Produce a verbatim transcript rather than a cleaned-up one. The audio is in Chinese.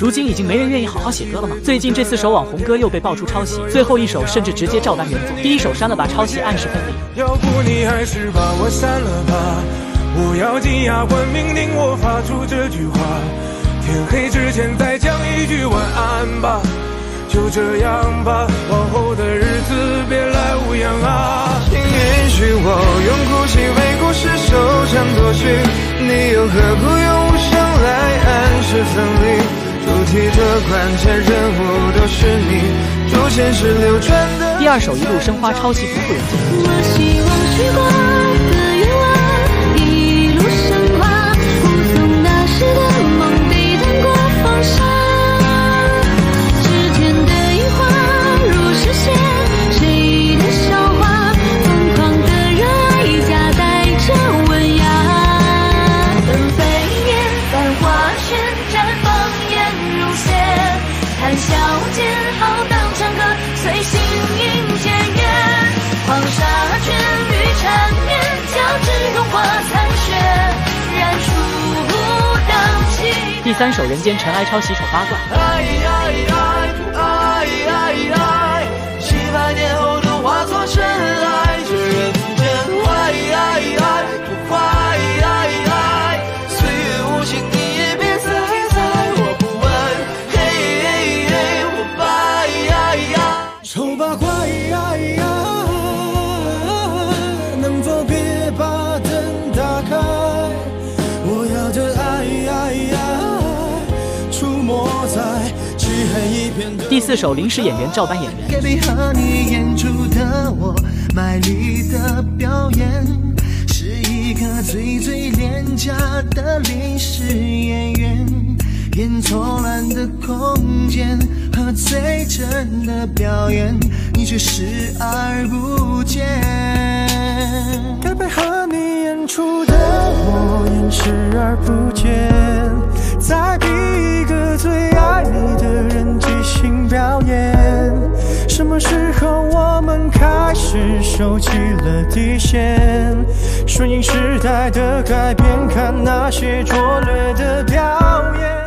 如今已经没人愿意好好写歌了吗？最近这四首网红歌又被爆出抄袭，最后一首甚至直接照搬原作，第一首删了吧，抄袭暗示分离。 要不你还是把我删了吧，我要紧牙关命令我发出这句话，天黑之前再讲一句晚安吧，就这样吧，往后的日子别来无恙啊。 请允许我用哭泣为故事收场作曲，你又何苦用无声来暗示分离？主题的关键人物都是你，主线是流传的。 第二首一路生花抄袭不负人间。 我希望许过的愿望一路生花，护送那时的梦抵挡过风沙。之前的樱花如实现，谁的笑话？疯狂的热爱夹带着文雅，等飞燕繁华旋绽放眼如线，谈笑间浩荡长歌，随心迎渐远。黄沙卷雨缠绵，交织融化残雪，燃出荡气。 第三首人间尘埃抄袭丑八怪。 爱爱爱爱爱爱，七百年后都化作尘埃，这人间爱爱爱不坏爱爱，岁月无情你也别再猜，我不问，嘿嘿嘿，我拜。丑八怪能否别把灯打开，我要的爱出没在漆黑一片的。 第四首临时演员照搬演员。 给配合你演出的我卖力的表演，是一个最最廉价的临时演员，演错乱的空间和最真的表演，你却视而不见。该配合你演出的我演视而不见，再逼一个最爱你的人即兴表演。什么时候我们开始收起了底线，顺应时代的改变，看那些拙劣的表演。